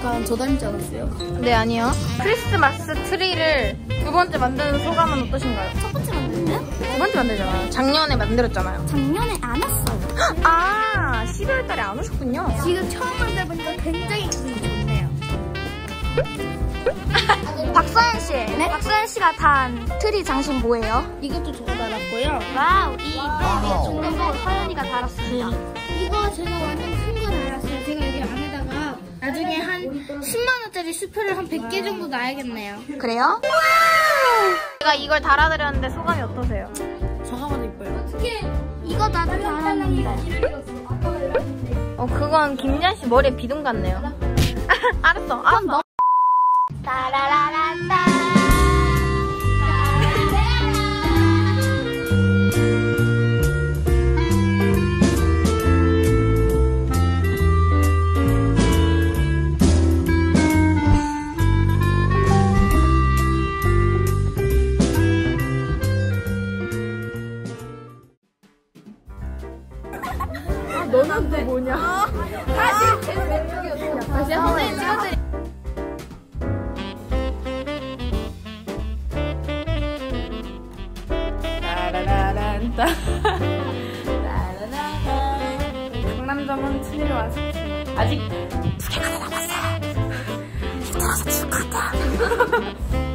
약간 저 닮지 않았어요? 네, 아니요. 크리스마스 트리를 두 번째 만드는 소감은 어떠신가요? 첫 번째 만드는데요? 두 번째 만들잖아요. 작년에 만들었잖아요. 작년에 안 왔어요. 아, 12월 달에 안 오셨군요. 지금 처음 만들어보니까 굉장히 기분이 좋네요. 박서연 씨. 네? 박서연 씨가 단 트리 장식 뭐예요? 이것도 제가 달았고요. 와우, 이 종류도 서연이가 달았습니다. 이거 제가 완전 큰 거 달았어요. 제가 여기 안에다가 나중에 한 10만원짜리 수표를 한 100개 정도 놔야겠네요. 그래요? 제가 이걸 달아드렸는데 소감이 어떠세요? 저가 봐도 이뻐요. 어떻게 이거 나도 달았는데. 그건 김지한 씨 머리에 비둥 같네요. 알았어. 따라라란따. 너는 또 뭐냐? 다시 제 왼쪽이었어요. 다시 한번 찍어드릴게요. 라라라란따. 라라라라. 강남점은 트리를 완성했습니다. 아직 2개가 남았어요. 들어가서 줄 거다.